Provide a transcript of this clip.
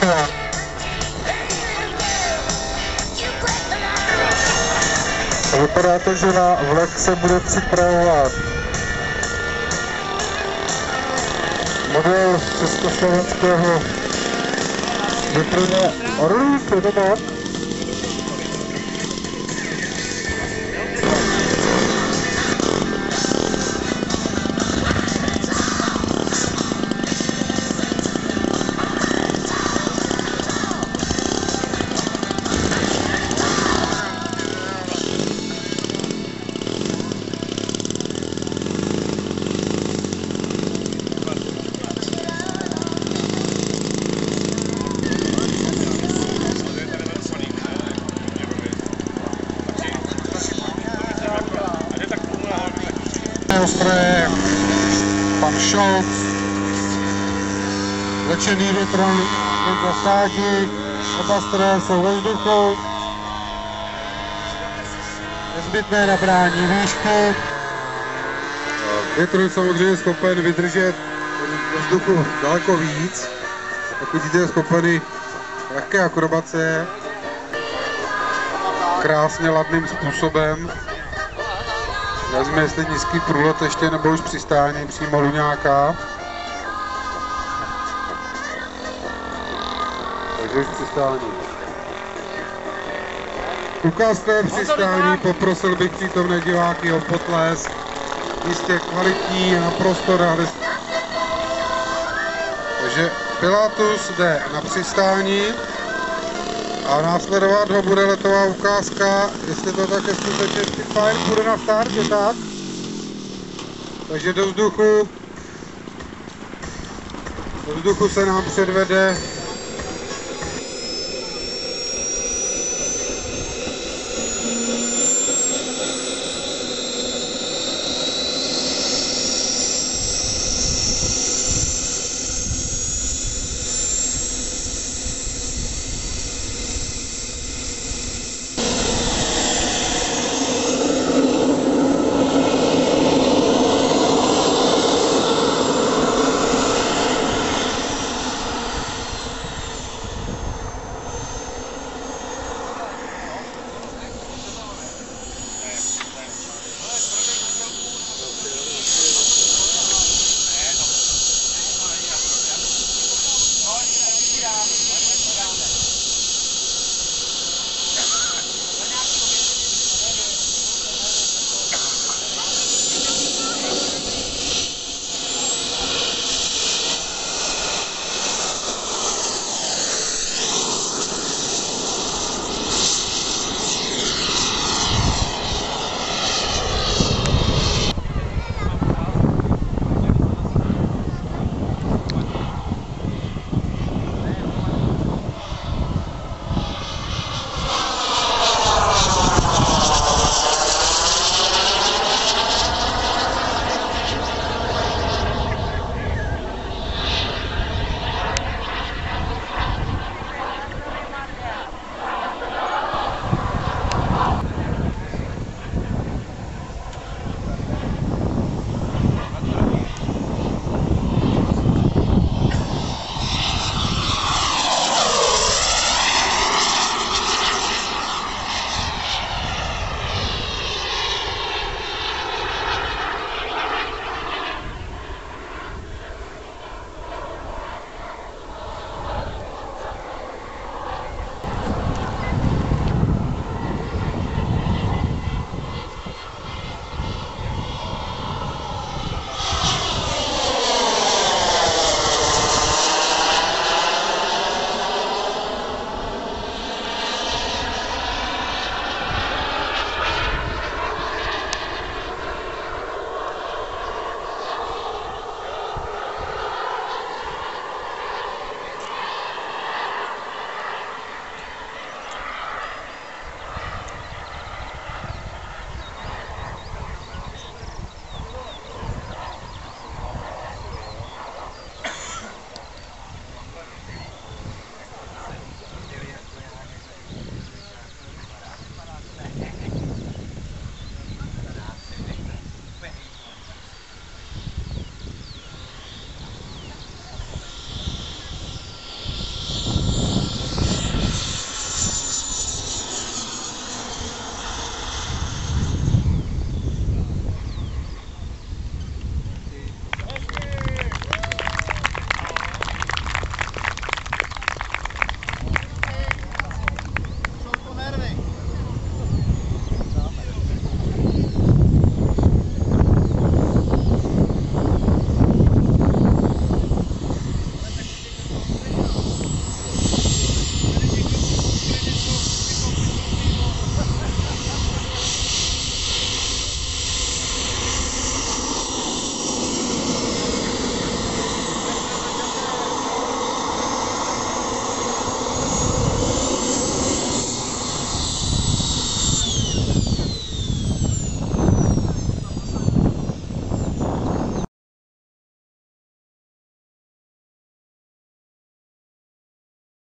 Vypadá to, že na vlek se bude připravovat model z československého větrně Orlík, je to tak? Ostroje, pan Scholz, vlečený větron zasádí, oba stroje jsou ve vzduchu, nezbytné nabrání výšky. Větr je samozřejmě schopen vydržet ve vzduchu daleko víc, pokud jde schopen lehké akrobace, krásně ladným způsobem. Vezme, jestli nízký průlet ještě nebo už přistání přímo Luňáka. Takže už přistání. Ukázkové přistání, poprosil bych přítomné diváky o potlesk. Jistě kvalitní a prostor. Takže Pilatus jde na přistání a následovat ho bude letová ukázka, jestli to tak je skutečně fajn, bude na start, je tak? Takže do vzduchu se nám předvede